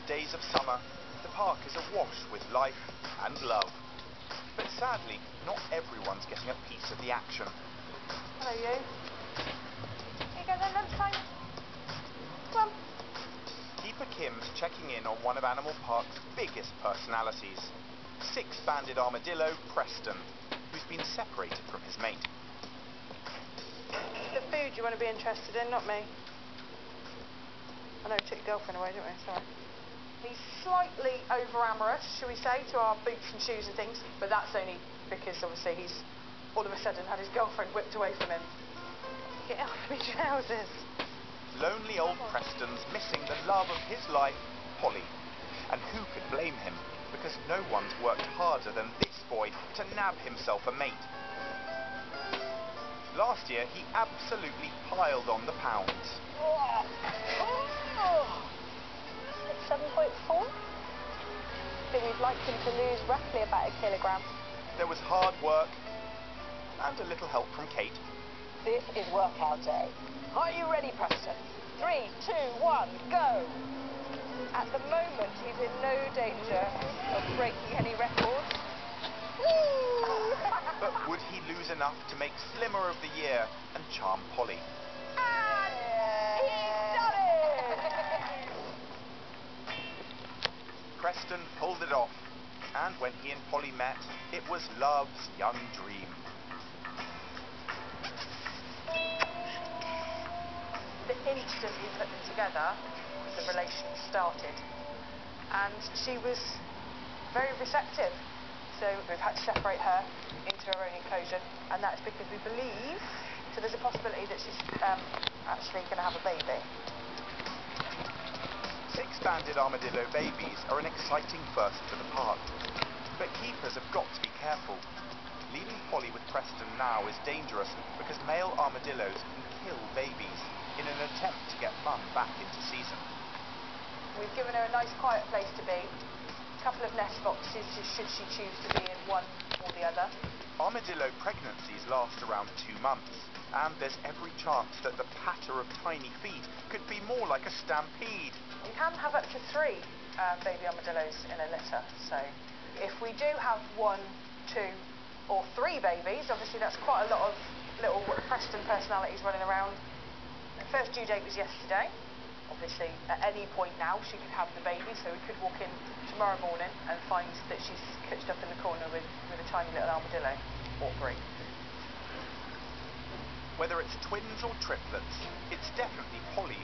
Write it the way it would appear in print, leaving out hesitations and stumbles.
days of summer, the park is awash with life and love. But sadly, not everyone's getting a piece of the action. Hello, you. Here you go then, lunchtime. Come on. Keeper Kim's checking in on one of Animal Park's biggest personalities, six-banded armadillo Preston, who's been separated from his mate. It's the food you want to be interested in, not me. I know, we took your girlfriend away, didn't we? Sorry. He's slightly over-amorous, shall we say, to our boots and shoes and things, but that's only because, obviously, he's all of a sudden had his girlfriend whipped away from him. Get off my trousers. Lonely old Preston's missing the love of his life, Polly. And who could blame him? Because no one's worked harder than this boy to nab himself a mate. Last year, he absolutely piled on the pounds. 7.4. I think we'd like him to lose roughly about 1 kilogram. There was hard work and a little help from Kate. This is workout day. Are you ready, Preston? 3, 2, 1, go! At the moment, he's in no danger of breaking any records. But would he lose enough to make Slimmer of the Year and charm Polly? And he's done it! Preston pulled it off, and when he and Polly met, it was love's young dream. The instant we put them together, the relation started. And she was very receptive. So we've had to separate her into her own enclosure, and that's because we believe, so there's a possibility that she's actually going to have a baby. Six-banded armadillo babies are an exciting first for the park. But keepers have got to be careful. Leaving Polly with Preston now is dangerous because male armadillos can kill babies in an attempt to get mum back into season. We've given her a nice quiet place to be, a couple of nest boxes should she choose to be in one or the other. Armadillo pregnancies last around 2 months, and there's every chance that the patter of tiny feet could be more like a stampede. You can have up to 3 baby armadillos in a litter, so if we do have 1, 2 or 3 babies, obviously that's quite a lot of little Preston personalities running around. The first due date was yesterday. Obviously, at any point now, she could have the baby, so we could walk in tomorrow morning and find that she's coached up in the corner with a tiny little armadillo, or 3. Whether it's twins or triplets, it's definitely Polly